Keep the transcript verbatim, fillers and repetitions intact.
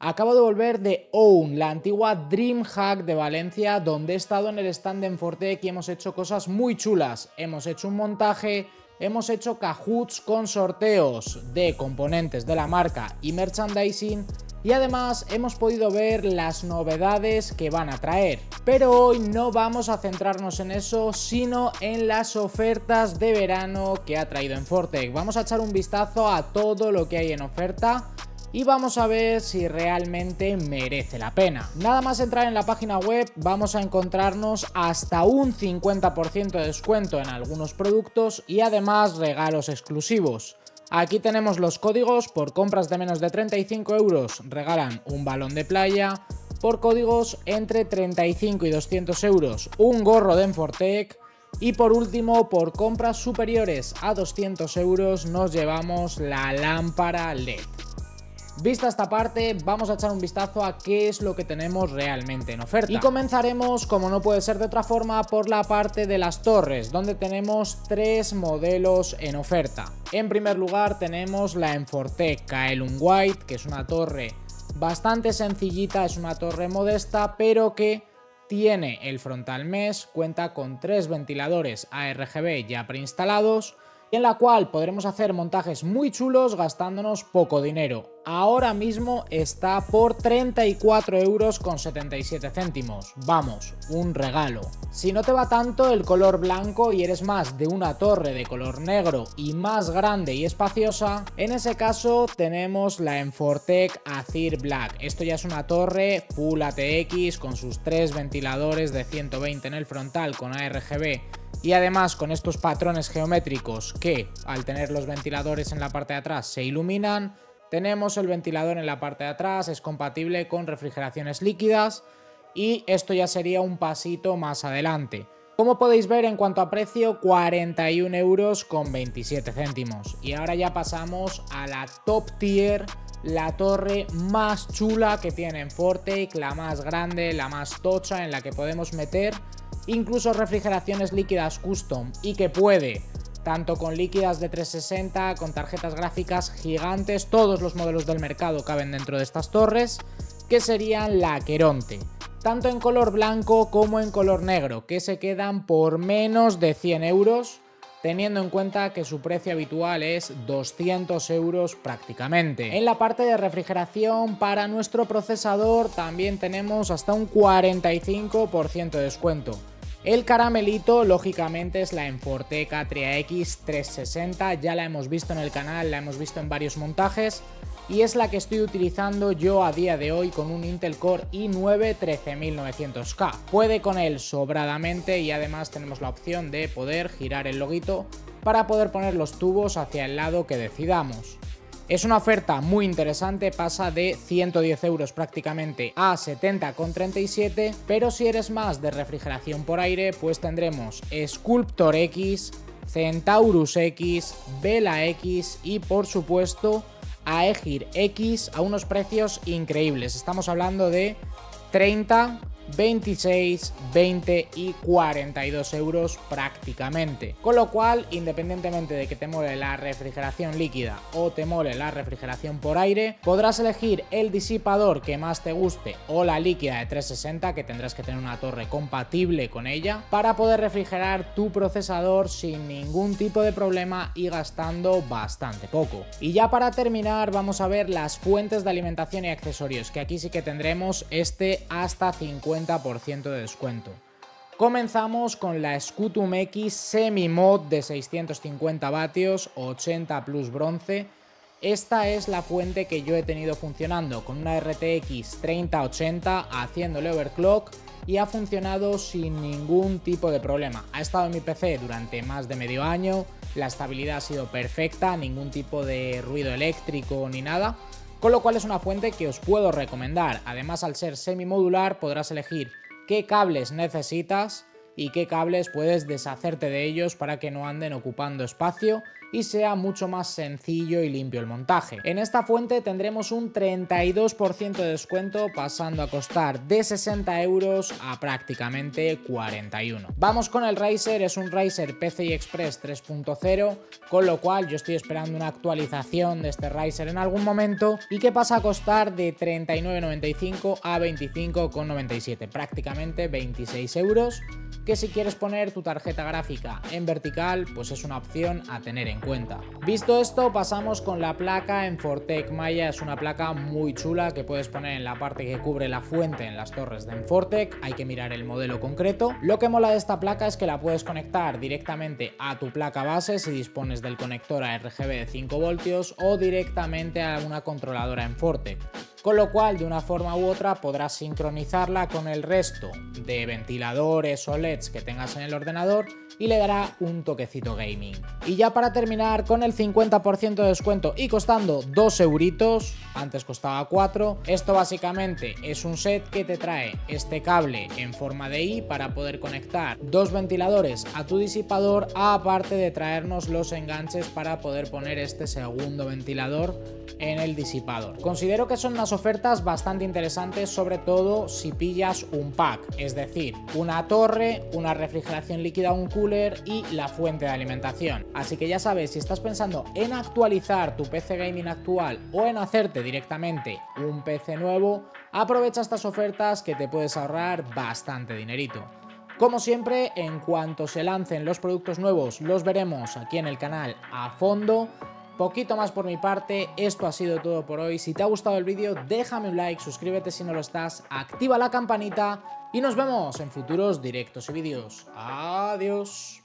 Acabo de volver de Own, la antigua DreamHack de Valencia, donde he estado en el stand de Enfortec y hemos hecho cosas muy chulas. Hemos hecho un montaje, hemos hecho cahoots con sorteos de componentes de la marca y merchandising, y además hemos podido ver las novedades que van a traer. Pero hoy no vamos a centrarnos en eso, sino en las ofertas de verano que ha traído Enfortec. Vamos a echar un vistazo a todo lo que hay en oferta y vamos a ver si realmente merece la pena. Nada más entrar en la página web vamos a encontrarnos hasta un cincuenta por ciento de descuento en algunos productos y además regalos exclusivos. Aquí tenemos los códigos: por compras de menos de treinta y cinco euros regalan un balón de playa, por códigos entre treinta y cinco y doscientos euros un gorro de Enfortec, y por último, por compras superiores a doscientos euros nos llevamos la lámpara L E D. Vista esta parte, vamos a echar un vistazo a qué es lo que tenemos realmente en oferta. Y comenzaremos, como no puede ser de otra forma, por la parte de las torres, donde tenemos tres modelos en oferta. En primer lugar tenemos la Enfortec Kaelum White, que es una torre bastante sencillita, es una torre modesta, pero que tiene el frontal mesh, cuenta con tres ventiladores A R G B ya preinstalados, en la cual podremos hacer montajes muy chulos gastándonos poco dinero. Ahora mismo está por treinta y cuatro euros con setenta y siete céntimos. Vamos, un regalo. Si no te va tanto el color blanco y eres más de una torre de color negro y más grande y espaciosa, en ese caso tenemos la Enfortec Azir Black. Esto ya es una torre Full A T X con sus tres ventiladores de ciento veinte en el frontal con A R G B. Y además con estos patrones geométricos que, al tener los ventiladores en la parte de atrás, se iluminan. Tenemos el ventilador en la parte de atrás, es compatible con refrigeraciones líquidas y esto ya sería un pasito más adelante. Como podéis ver, en cuanto a precio, cuarenta y un euros con veintisiete céntimos. Y ahora ya pasamos a la top tier, la torre más chula que tiene Enfortec, la más grande, la más tocha, en la que podemos meter incluso refrigeraciones líquidas custom y que puede, tanto con líquidas de trescientos sesenta, con tarjetas gráficas gigantes, todos los modelos del mercado caben dentro de estas torres, que serían la Aqueronte, tanto en color blanco como en color negro, que se quedan por menos de cien euros, teniendo en cuenta que su precio habitual es doscientos euros prácticamente. En la parte de refrigeración para nuestro procesador también tenemos hasta un cuarenta y cinco por ciento de descuento. El caramelito, lógicamente, es la Enfortec Atria X trescientos sesenta, ya la hemos visto en el canal, la hemos visto en varios montajes y es la que estoy utilizando yo a día de hoy con un Intel Core i nueve trece mil novecientos K. Puede con él sobradamente y además tenemos la opción de poder girar el loguito para poder poner los tubos hacia el lado que decidamos. Es una oferta muy interesante, pasa de ciento diez euros prácticamente a setenta con treinta y siete, pero si eres más de refrigeración por aire, pues tendremos Sculptor X, Centaurus X, Vela X y por supuesto Aegir X a unos precios increíbles. Estamos hablando de treinta, veintiséis, veinte y cuarenta y dos euros prácticamente. Con lo cual, independientemente de que te mole la refrigeración líquida o te mole la refrigeración por aire, podrás elegir el disipador que más te guste o la líquida de trescientos sesenta, que tendrás que tener una torre compatible con ella, para poder refrigerar tu procesador sin ningún tipo de problema y gastando bastante poco. Y ya para terminar vamos a ver las fuentes de alimentación y accesorios, que aquí sí que tendremos este hasta cincuenta por ciento de descuento. Comenzamos con la Scutum X Semi-Mod de seiscientos cincuenta vatios, ochenta plus bronce. Esta es la fuente que yo he tenido funcionando con una R T X treinta ochenta haciéndole overclock y ha funcionado sin ningún tipo de problema. Ha estado en mi P C durante más de medio año, la estabilidad ha sido perfecta, ningún tipo de ruido eléctrico ni nada. Con lo cual es una fuente que os puedo recomendar. Además, al ser semimodular podrás elegir qué cables necesitas y qué cables puedes deshacerte de ellos para que no anden ocupando espacio y sea mucho más sencillo y limpio el montaje. En esta fuente tendremos un treinta y dos por ciento de descuento, pasando a costar de sesenta euros a prácticamente cuarenta y uno. Vamos con el Razer. Es un Razer P C I Express tres punto cero, con lo cual yo estoy esperando una actualización de este Razer en algún momento y que pasa a costar de treinta y nueve con noventa y cinco a veinticinco con noventa y siete, prácticamente veintiséis euros, que si quieres poner tu tarjeta gráfica en vertical pues es una opción a tener en cuenta. Visto esto, pasamos con la placa Enfortec Maya. Es una placa muy chula que puedes poner en la parte que cubre la fuente en las torres de Enfortec. Hay que mirar el modelo concreto. Lo que mola de esta placa es que la puedes conectar directamente a tu placa base si dispones del conector a R G B de cinco voltios o directamente a una controladora Enfortec, con lo cual de una forma u otra podrás sincronizarla con el resto de ventiladores o L E Ds que tengas en el ordenador y le dará un toquecito gaming. Y ya para terminar, con el cincuenta por ciento de descuento y costando dos euritos, antes costaba cuatro, esto básicamente es un set que te trae este cable en forma de I para poder conectar dos ventiladores a tu disipador, aparte de traernos los enganches para poder poner este segundo ventilador en el disipador. Considero que son unas ofertas bastante interesantes, sobre todo si pillas un pack, es decir, una torre, una refrigeración líquida, un cooler y la fuente de alimentación. Así que ya sabes, si estás pensando en actualizar tu P C gaming actual o en hacerte directamente un P C nuevo, aprovecha estas ofertas que te puedes ahorrar bastante dinerito. Como siempre, en cuanto se lancen los productos nuevos, los veremos aquí en el canal a fondo. Poquito más por mi parte, esto ha sido todo por hoy. Si te ha gustado el vídeo, déjame un like, suscríbete si no lo estás, activa la campanita y nos vemos en futuros directos y vídeos. Adiós.